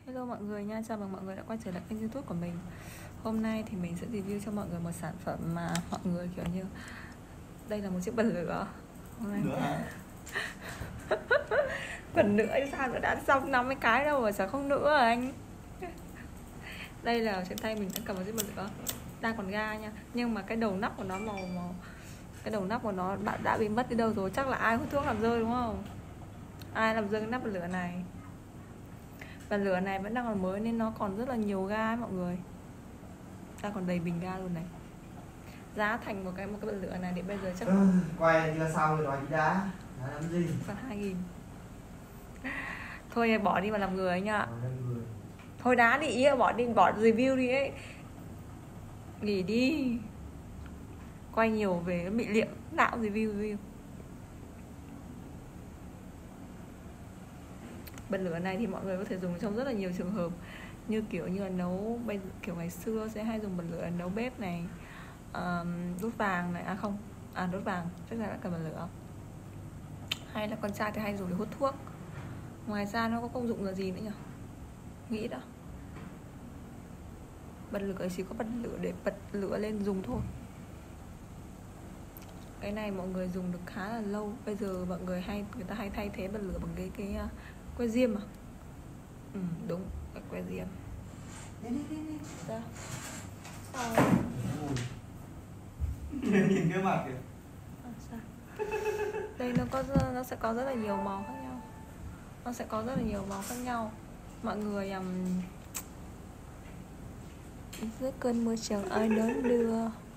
Hello mọi người nha, chào mừng mọi người đã quay trở lại kênh YouTube của mình. Hôm nay thì mình sẽ review cho mọi người một sản phẩm mà mọi người kiểu như đây là một chiếc bật lửa. Hôm nay bật nữa sao nữa, đã xong 50 cái đâu mà sao không nữa à anh. Đây là trên tay mình đã cầm một chiếc bật lửa, đang còn ga nha, nhưng mà cái đầu nắp của nó màu cái đầu nắp của nó bạn đã bị mất đi đâu rồi, chắc là ai hút thuốc làm rơi đúng không? Ai làm rơi cái nắp bật lửa này. Và lửa này vẫn đang còn mới nên nó còn rất là nhiều ga ấy mọi người. Ta còn đầy bình ga luôn này. Giá thành một cái bật lửa này thì bây giờ chắc quay chưa xong rồi nói đi đã làm gì còn 2.000. Thôi bỏ đi mà làm người anh ạ. Thôi đá đi ý, bỏ review đi ấy. Nghỉ đi. Quay nhiều về bị liệm, nào review. Bật lửa này thì mọi người có thể dùng trong rất là nhiều trường hợp, như kiểu như là nấu, kiểu ngày xưa sẽ hay dùng bật lửa nấu bếp này, đốt vàng này, đốt vàng chắc chắn là cần bật lửa. Hay là con trai thì hay dùng để hút thuốc. Ngoài ra nó có công dụng là gì nữa nhỉ? Nghĩ đã. Bật lửa chỉ có bật lửa để bật lửa lên dùng thôi. Cái này mọi người dùng được khá là lâu. Bây giờ người ta hay thay thế bật lửa bằng cái que diêm à? Đúng, cái que diêm. Ra. Sao? nhìn cái mặt kìa. Sao? Đây nó sẽ có rất là nhiều màu khác nhau. Nó sẽ có rất là nhiều màu khác nhau. Mọi người dưới cơn mưa chẳng ai đón đưa.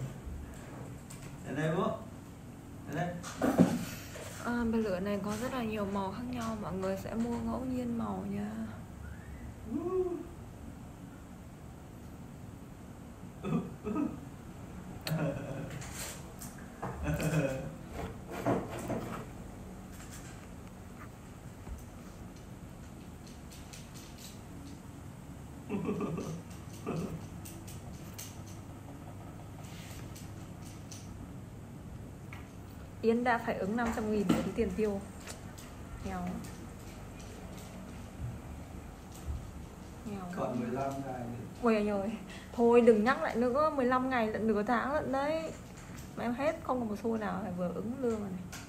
Ở đây bố. Ở đây. Bật lửa này có rất là nhiều màu khác nhau. Mọi người sẽ mua ngẫu nhiên màu nha. Yến đã phải ứng 500.000 đến tiền tiêu. Nghèo. Còn 15 ngày nữa. Ôi anh ơi, thôi đừng nhắc lại nữa, 15 ngày lận, nửa tháng lận đấy. Mà em hết không có một xu nào, phải vừa ứng lương rồi này.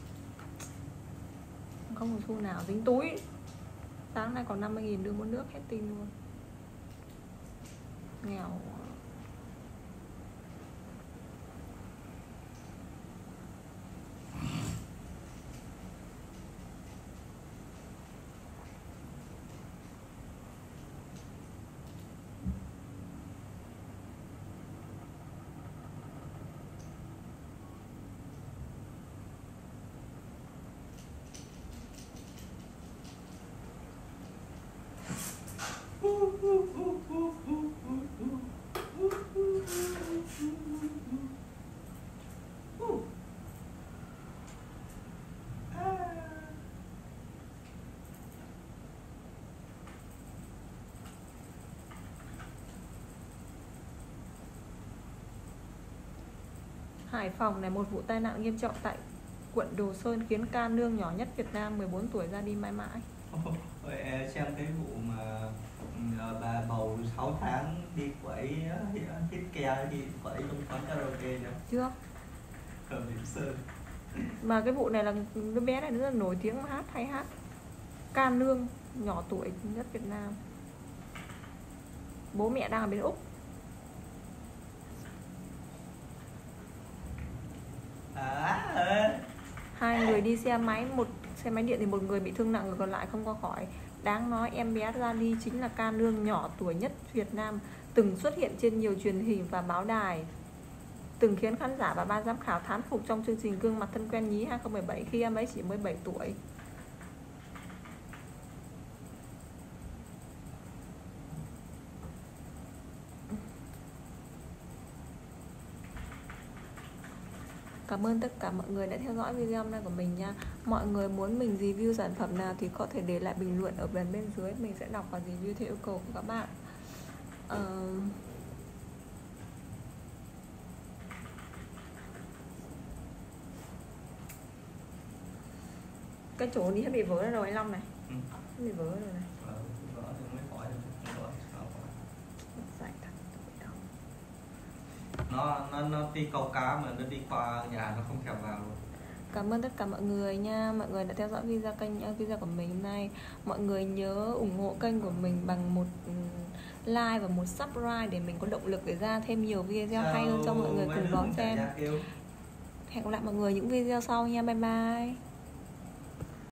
Không một xu nào dính túi. Sáng nay còn 50.000 đưa mua nước hết tin luôn. Nghèo. Hải Phòng này, một vụ tai nạn nghiêm trọng tại quận Đồ Sơn khiến ca nương nhỏ nhất Việt Nam 14 tuổi ra đi mãi mãi. Xem cái vụ mà bà bầu 6 tháng đi quẩy hít ke đi quẩy trong quán karaoke chưa? Chưa. Ở Bình Sơn. Mà cái vụ này là đứa bé này rất là nổi tiếng, hay hát. Ca nương nhỏ tuổi nhất Việt Nam. Bố mẹ đang ở bên Úc. Hai người đi xe máy, một xe máy điện thì một người bị thương nặng, người còn lại không qua khỏi. Đáng nói em bé ra đi chính là ca nương nhỏ tuổi nhất Việt Nam, từng xuất hiện trên nhiều truyền hình và báo đài, từng khiến khán giả và ban giám khảo thán phục trong chương trình Gương Mặt Thân Quen Nhí 2017 khi em ấy chỉ mới 7 tuổi. Cảm ơn tất cả mọi người đã theo dõi video này của mình nha. Mọi người muốn mình review sản phẩm nào thì có thể để lại bình luận ở bên dưới, mình sẽ đọc và review theo yêu cầu của các bạn. Cái chỗ đi hết bị vỡ rồi anh Long này. Bị vỡ rồi này. nó đi câu cá mà nó đi qua nhà nó không thèm vào luôn. Cảm ơn tất cả mọi người nha. Mọi người đã theo dõi video của mình hôm nay. Mọi người nhớ ủng hộ kênh của mình bằng một like và một subscribe để mình có động lực để ra thêm nhiều video hay hơn cho mọi người cùng đón xem. Hẹn gặp lại mọi người những video sau nha. Bye bye.